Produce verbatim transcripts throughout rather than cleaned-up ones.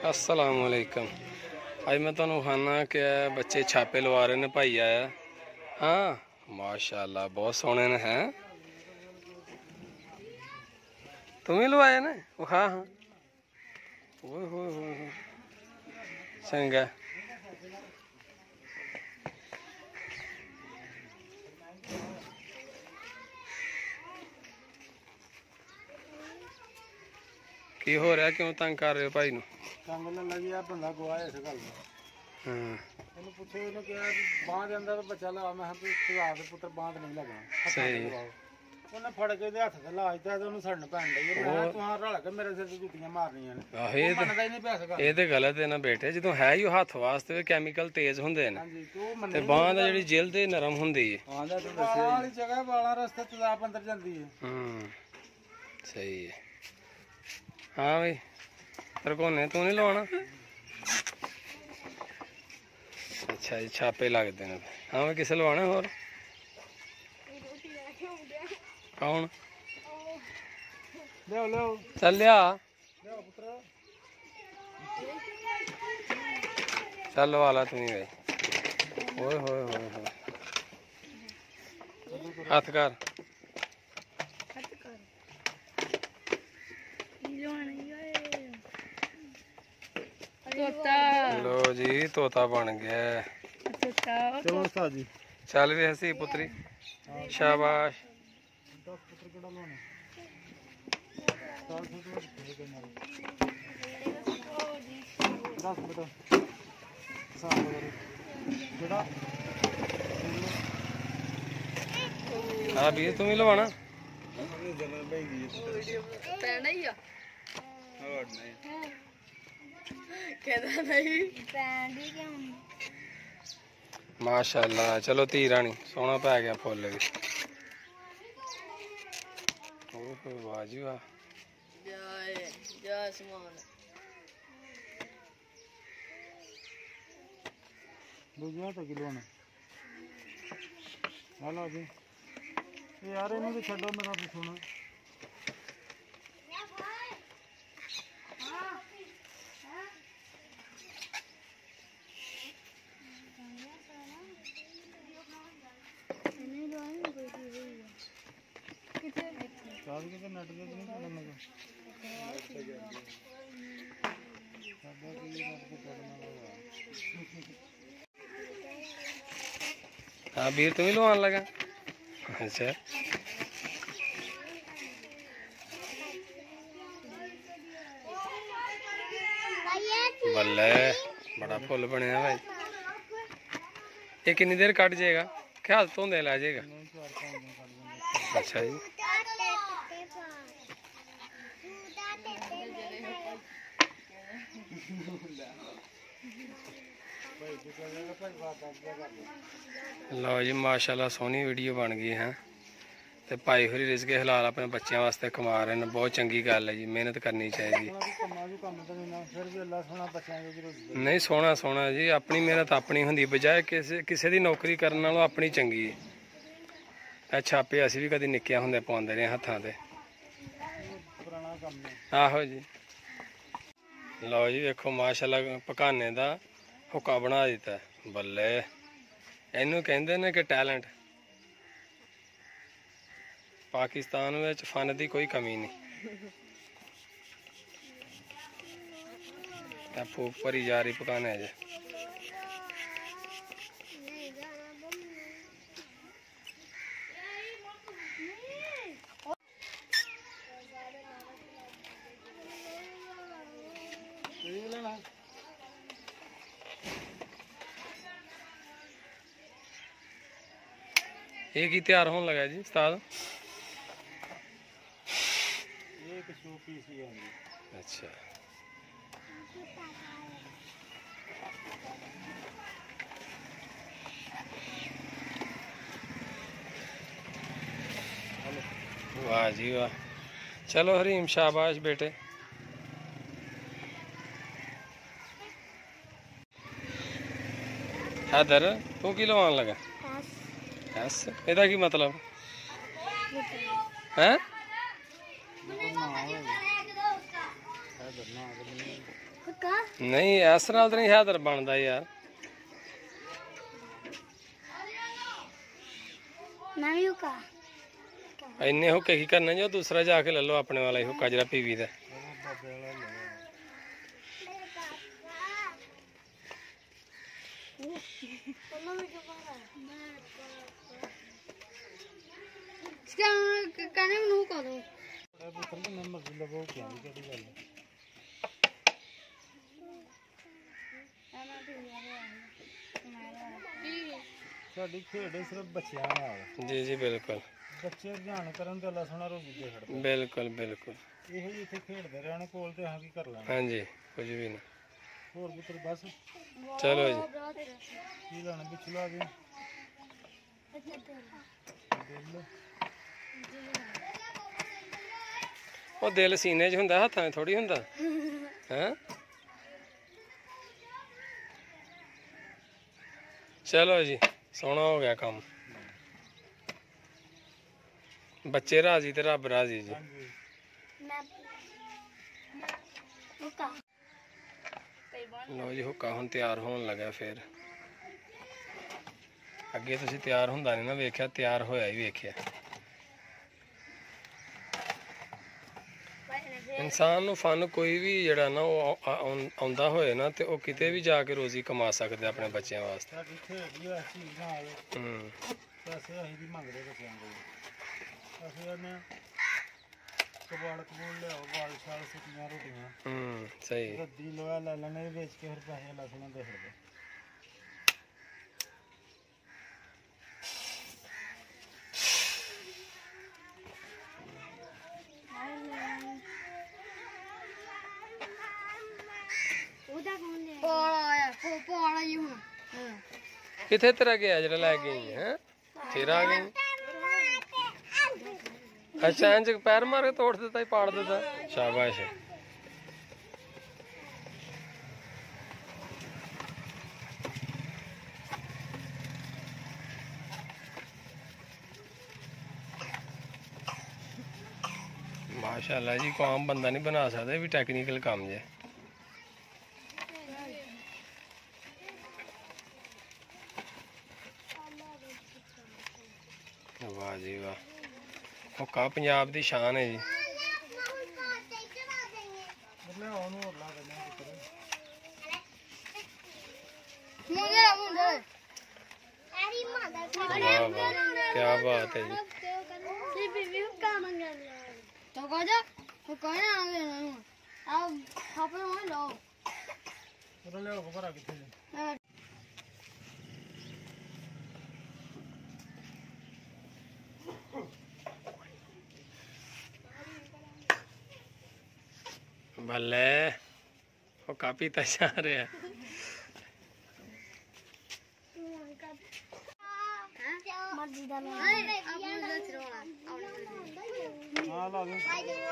अस्सलाम वालेकुम। आज मैं तुहानू खाना कि बच्चे छापे लवा रहे ने। भाई आया, हाँ माशाल्लाह बहुत सोहने ने। हैं तुम ही लवाए ने? हाँ हाँ, ओए होए होए, चंगा। की हो रहा, क्यों तंग कर रहे हो भाई नू? तंग लगी यार, बंदा गवा इस गल हाँ ਉਹਨੂੰ ਪੁੱਛੋ, ਇਹਨੂੰ ਕਿਹਾ ਬਾਂਹ ਦੇ ਅੰਦਰ ਬੱਚਾ ਲਾ। ਮੈਂ ਕਿਹਾ ਤੂੰ ਆਪ ਪੁੱਤਰ ਬਾਂਹ ਤੇ ਨਹੀਂ ਲੱਗਣਾ। ਸਹੀ। ਉਹਨੇ ਫੜ ਕੇ ਉਹਦੇ ਹੱਥ ਤੇ ਲਾ ਦਿੱਤਾ ਤੇ ਉਹਨੂੰ ਸੜਨ ਪੈਣ ਡਈ। ਮੈਂ ਕਿਹਾ ਤੂੰ ਹਾਂ ਰਲ ਕੇ ਮੇਰੇ ਸਿਰ ਤੇ ਜੁੱਤੀਆਂ ਮਾਰਨੀਆਂ ਨੇ। ਆਹ ਇਹ ਮੰਨਦਾ ਹੀ ਨਹੀਂ ਪਿਆ ਸੀਗਾ। ਇਹ ਤੇ ਗਲਤ ਹੈ ਨਾ ਬੇਟੇ, ਜਦੋਂ ਹੈ ਹੀ ਉਹ ਹੱਥ ਵਾਸਤੇ ਕੈਮੀਕਲ ਤੇਜ਼ ਹੁੰਦੇ ਨੇ ਹਾਂਜੀ ਤੇ ਉਹ ਤੇ ਬਾਂਹ ਦਾ ਜਿਹੜੀ ਜਿਲਦ ਹੈ ਨਰਮ ਹੁੰਦੀ ਹੈ। ਹਾਂ ਦਾ ਤੂੰ ਦੱਸਿਆ ਵਾਲੀ ਜਗ੍ਹਾ ਵਾਲਾ ਰਸਤੇ ਤੇ ਆਪ ਅੰਦਰ ਜਾਂਦੀ ਹੈ। ਹੂੰ ਸਹੀ ਹੈ। ਹਾਂ ਬਈ ਤਰਕੋਨੇ ਤੂੰ नहीं लवाना? अच्छा जी, छापे लगते हैं। हाँ भाई किसे लवाना होर? कौन? ਲਿਓ ਲਿਓ चल लिया, ਲਿਓ ਪੁੱਤਰ। चल लवा ला तू ही भाई। ओए होए होए होए, हाथ कर। लो जी तोता बन गया। ਚਲੋ ਉਸਤਾਦ ਜੀ। चल भी हसी पुत्री, शाबाश। ਦਸ ਪੁੱਤਰ ਕਿਹੜਾ ਲਾਉਣਾ? ਦਸ ਬੇਟਾ ਸਾਫ ਕਰੋ ਜਿਹੜਾ। हाँ भी तुम ही लवाना? ਜਨਮ ਭਾਈ ਦੀ ਪੈਣਾ ਹੀ ਆ। ਹੋਰ ਨਹੀਂ ਕਹਿੰਦਾ ਨਹੀਂ ਪੈਂਦੀ ਕਿਉਂ? माशाल्लाह। चलो धी रानी सोना पै गया फुल भी। ओह वाह जी वाह। ਜੈ ਜੈ ਸਮਾਨ। ਦੂਜਾ ਤਾਂ ਕਿਲੋ ਨਾ ਹਲੋ ਜੀ। ਇਹ ਯਾਰ ਇਹਨੂੰ ਵੀ ਛੱਡੋ, ਮੇਰਾ ਵੀ ਸੁਣੋ। ਚਾਹ ਕੇ ਤੇ ਨੱਟ ਦੇ ਨਹੀਂ ਪੜਨ ਲੱਗਾ। ਸਾਡਾ ਕੀ ਨੱਟ ਤੇ ਪੜਨ ਲੱਗਾ। हाँ बीर तुम ही लवान लगा? अच्छा बल्ले, बड़ा फुल बनया भाई। ये कितनी देर कट जाएगा? क्या धोंदे ला जाएगा? अच्छा जी। लो जी माशाल्लाह सोहनी वीडियो बन गई है। तो भाई होरी रिज़्क़ हलाल अपने बच्चों वास्ते कमा रहे हैं। बहुत चंगी गल है जी, मेहनत करनी चाहिए। नहीं सोना सोना जी, अपनी मेहनत अपनी होंदी, बजाय किसी किसी दी नौकरी करने नालों अपनी चंगी है। छापे असीं भी कदी निक्कियां हुंदे पाउंदे रहे हत्थां ते। आहो जी। लो जी देखो माशाल्लाह पकाने दा हुक्का बना दिता है। बल्ले, इनू कहंदे ने कि टैलेंट। पाकिस्तान में फन की कोई कमी नहीं। फूक भरी जा रही पकाने च। ये की तैयार होने लगा जी उस्ताद? ये एक शो पीस ही है। अच्छा वाह जी वाह। चलो हरीम शाबाश बेटे। हैदर तू की लवान लगा? यस, ਇਹਦਾ ਕੀ मतलब है? ਨਹੀਂ ਇਸ ਨਾਲ ਤਾਂ ਨਹੀਂ ਹੈਦਰ ਬਣਦਾ ਯਾਰ। ਨਵੀਂ ਹੁੱਕਾ ਇੰਨੇ ਹੁੱਕੇ ਕੀ ਕਰਨੇ ਜੋ ਦੂਸਰਾ ਜਾ ਕੇ ਲੈ ਲਓ ਆਪਣੇ ਵਾਲਾ ਹੀ ਹੁੱਕਾ ਜਿਹੜਾ ਪੀਵੀ ਦਾ। ਕਹਿੰਦੇ ਮੈਨੂੰ ਹੁੱਕਾ ਦੋ। ਪੁੱਤਰ ਜਿੰਨਾ ਮਰਜ਼ੀ ਲਵੋ ਕਿਉਂ ਦੀ ਕਿਹੜੀ ਗੱਲ ਹੈ। ਸਾਡੀ ਖੇਡ ਸਿਰਫ ਬੱਚਿਆਂ ਨਾਲ। ਜੀ ਜੀ ਬਿਲਕੁਲ। ਬੱਚੇ ਧਿਆਨ ਕਰਨ ਤੇ ਅੱਲਾ ਸੋਹਣਾ ਰੋਜ਼ੀ ਦੇ ਛੱਡਦਾ। ਬਿਲਕੁਲ ਬਿਲकुल। ਇਹੋ ਜਿਹੇ ਇੱਥੇ ਖੇਡਦੇ ਰਹਿਣ ਕੋਲ ਤੇ ਹਾਂ ਕੀ ਕਰ ਲੈਣਾ। ਹਾਂਜੀ ਕੁਝ ਵੀ ਨਹੀਂ। ਹੋਰ ਪੁੱਤਰ ਬਸ ਚਲੋ ਜੀ ਕੀ ਲੈਣਾ ਪਿੱਛੇ ਲਾ ਦੇ ਦਿਲ। ਉਹ ਦਿਲ ਸੀਨੇ 'ਚ ਹੁੰਦਾ, ਹੱਥਾਂ 'ਚ ਥੋੜੀ ਹੁੰਦਾ ਹੈ। ਚਲੋ ਜੀ ਸੋਹਣਾ ਹੋ ਗਿਆ ਕੰਮ। ਬੱਚੇ ਰਾਜੀ ਤੇ ਰੱਬ ਰਾਜੀ ਜੀ। ਲੋ ਜੀ ਹੁੱਕਾ ਹੁਣ ਤਿਆਰ ਹੋਣ ਲੱਗਾ। ਫਿਰ ਅੱਗੇ ਤੁਸੀਂ ਤਿਆਰ ਹੁੰਦਾ ਨਹੀਂ ਨਾ ਵੇਖਿਆ, ਤਿਆਰ ਹੋਇਆ ਹੀ ਵੇਖਿਆ। ਇਨਸਾਨ ਨੂੰ ਫਨ ਕੋਈ ਵੀ ਜਿਹੜਾ ਨਾ ਉਹ ਆਉਂਦਾ ਹੋਏ ਨਾ ਤੇ ਉਹ ਕਿਤੇ ਵੀ ਜਾ ਕੇ ਰੋਜ਼ੀ ਕਮਾ ਸਕਦੇ ਆਪਣੇ ਬੱਚਿਆਂ ਵਾਸਤੇ। ਸਾਡੀ ਖੇਡ ਹੀ ਐਸੀ ਨਾਲ ਹੂੰ ਪੈਸੇ ਅਸੀਂ ਵੀ ਮੰਗਦੇ ਬੱਚਿਆਂ ਕੋਲ। ਅਸੀਂ ਉਹਨੇ ਕਬਾੜ ਕਬੂਲ ਲਿਆਓ, ਬਾਲ ਛਾਲ ਸੁੱਕੀਆਂ ਰੋਟੀਆਂ। ਹੂੰ ਸਹੀ। ਰੱਦੀ ਲੋਹਾ ਲੈ ਲੈਣੇ ਵੇਚ ਕੇ ਫਿਰ ਪੈਸੇ ਲਸਣਾ ਦੇ ਛੱਡਦੇ। ਪੌੜਾ ਜੀ ਹੁਣ ਕਿੱਥੇ ਤੇਰਾ ਗਿਆ ਜਿਹੜਾ ਲੈ ਗਈ ਹੈ? ਫਿਰ ਆ ਗਈ। ਅੱਛਾ ਇੰਜ ਪੈਰ ਮਾਰ ਕੇ ਤੋੜ ਦਿੱਤਾ ਹੀ, ਪਾੜ ਦਿੱਤਾ। ਸ਼ਾਬਾਸ਼। ਮਾਸ਼ਾਅੱਲਾ ਜੀ, ਕੋਈ ਆਮ ਬੰਦਾ ਨਹੀਂ ਬਣਾ ਸਕਦਾ, ਇਹ ਵੀ ਟੈਕਨੀਕਲ ਕੰਮ ਜੇ। ਵਾਹ ਜੀ ਵਾਹ, ਹੁੱਕਾ ਪੰਜਾਬ ਦੀ ਸ਼ਾਨ ਹੈ ਜੀ। ਉਹਨੂੰ ਹੋਰ ਲਾ ਦਿੰਦੇ ਮੁੰਡੇ ਮੁੰਡੇ ਵਾਹ ਵਾਹ ਕੀ ਬਾਤ ਹੈ ਜੀ। ਤੇ ਬੀਬੀ ਹੁੱਕਾ ਮੰਗਣ तो गजा वो कहना आ गया ना अब हापर में लो ਉਹ ਲੈ ਉਹ ਭਰਾ ਕਿੱਥੇ ਨੇ। ਬੱਲੇ ਉਹ ਕਾਪੀ ਤਾਂ ਜਾ ਰਿਹਾ। मर्जी दा लो अपने दा चरोना ਹਾਂ ਲਾ ਦੇ।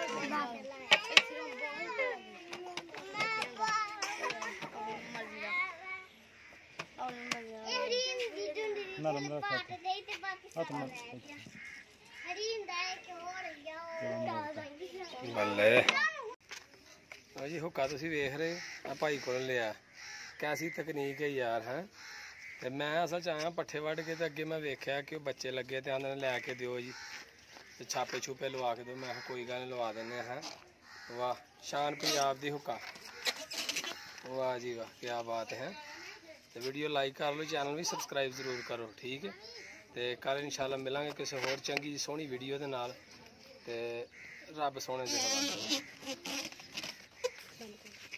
ਨਰਮ ਰੱਖ ਹੱਥ ਮਤ। ਬੱਲੇ ਆ ਜੀ ਹੁੱਕਾ ਤੁਸੀਂ ਵੇਖ ਰਹੇ ਆ ਭਾਈ ਕੋਲ ਲਿਆ। ਕੈਸੀ ਤਕਨੀਕ ਹੈ ਯਾਰ ਹੈ। ਤੇ ਮੈਂ ਅਸਲ ਚ ਆਇਆ ਪੱਠੇ ਵੱਢ ਕੇ ਤੇ ਅੱਗੇ ਮੈਂ ਵੇਖਿਆ ਕਿ ਉਹ ਬੱਚੇ ਲੱਗੇ ਤੇ ਆਂਦੇ ਨੇ ਲੈ ਕੇ ਦਿਓ ਜੀ ਤੇ ਛਾਪੇ ਛੂਪੇ ਲਵਾ ਕੇ ਦਿਓ। ਮੈਂ ਕਿਹਾ ਕੋਈ ਗੱਲ ਨਹੀਂ ਲਵਾ ਦਿੰਦੇ ਹਾਂ। ਵਾਹ ਸ਼ਾਨ ਪੰਜਾਬ ਦੀ ਹੁੱਕਾ। ਵਾਹ ਜੀ ਵਾਹ ਕੀ ਬਾਤ ਹੈ। ਤੇ ਵੀਡੀਓ ਲਾਈਕ ਕਰ ਲਓ, ਚੈਨਲ ਵੀ ਸਬਸਕ੍ਰਾਈਬ ਜ਼ਰੂਰ ਕਰੋ ਠੀਕ ਹੈ। ਤੇ ਕੱਲ ਇਨਸ਼ਾਅੱਲਾ ਮਿਲਾਂਗੇ ਕਿਸੇ ਹੋਰ ਚੰਗੀ ਸੋਹਣੀ ਵੀਡੀਓ ਦੇ ਨਾਲ। ਤੇ ਰੱਬ ਸੋਹਣੇ ਦੇ ਹਵਾਲੇ।